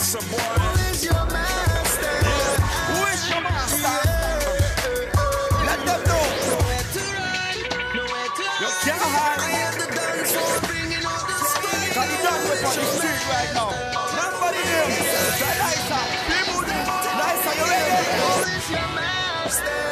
Visser, boy. Who is your master? Who is your master? Let them know. Nowhere to run, nowhere to hide. You can't hide. I am the dance for bringing out the sky. Can you dance with on the street right now? Nobody here. Nice, you ready? Who is your master?